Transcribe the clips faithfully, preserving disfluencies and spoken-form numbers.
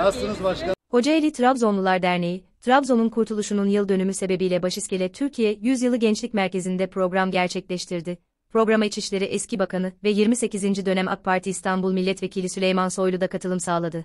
Nasılsınız başkanım? Kocaeli Trabzonlular Derneği, Trabzon'un kurtuluşunun yıl dönümü sebebiyle Başiskele Türkiye Yüzyılı Gençlik Merkezi'nde program gerçekleştirdi. Programa İçişleri Eski Bakanı ve yirmi sekizinci dönem AK Parti İstanbul Milletvekili Süleyman Soylu da katılım sağladı.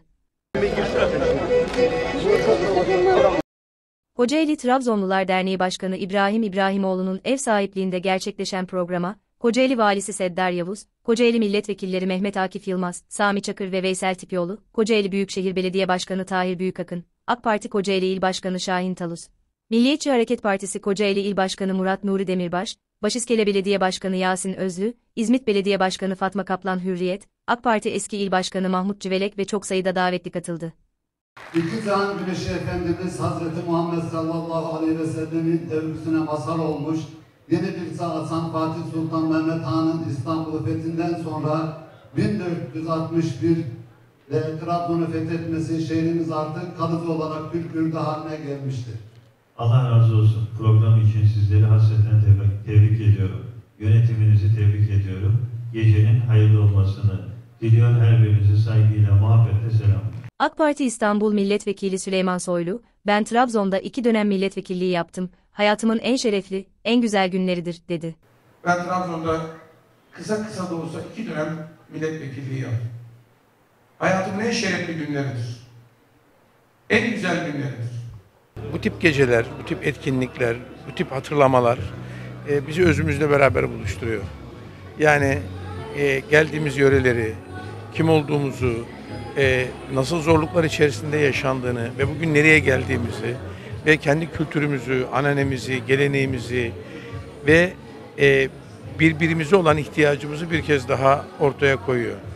Kocaeli Trabzonlular Derneği Başkanı İbrahim İbrahimoğlu'nun ev sahipliğinde gerçekleşen programa, Kocaeli Valisi Seddar Yavuz, Kocaeli Milletvekilleri Mehmet Akif Yılmaz, Sami Çakır ve Veysel Tipioğlu, Kocaeli Büyükşehir Belediye Başkanı Tahir Büyükakın, AK Parti Kocaeli İl Başkanı Şahin Talus, Milliyetçi Hareket Partisi Kocaeli İl Başkanı Murat Nuri Demirbaş, Başiskele Belediye Başkanı Yasin Özlü, İzmit Belediye Başkanı Fatma Kaplan Hürriyet, AK Parti Eski İl Başkanı Mahmut Civelek ve çok sayıda davetli katıldı. İki Cihan Güneşi Efendimiz Hazreti Muhammed sallallahu aleyhi ve sellemin tevhüsüne mazhar olmuş, yeni bir Hasan Fatih Sultan Mehmet Han'ın İstanbul'u fethinden sonra bin dört yüz altmış bir ve Trabzon'u fethetmesi şehrimiz artık kalıcı olarak bir ülke haline gelmiştir. Allah razı olsun. Program için sizleri hasreten tebrik, tebrik ediyorum. Yönetiminizi tebrik ediyorum. Gecenin hayırlı olmasını diliyor, her birinizi saygıyla, muhabbetle selam. AK Parti İstanbul Milletvekili Süleyman Soylu, ben Trabzon'da iki dönem milletvekilliği yaptım, hayatımın en şerefli, en güzel günleridir, dedi. Ben Trabzon'da kısa kısa da olsa iki dönem milletvekilliği yaptım. Hayatımın en şerefli günleridir. En güzel günleridir. Bu tip geceler, bu tip etkinlikler, bu tip hatırlamalar e, bizi özümüzle beraber buluşturuyor. Yani e, geldiğimiz yöreleri, kim olduğumuzu, e, nasıl zorluklar içerisinde yaşandığını ve bugün nereye geldiğimizi ve kendi kültürümüzü, ananemizi, geleneğimizi ve e, birbirimize olan ihtiyacımızı bir kez daha ortaya koyuyor.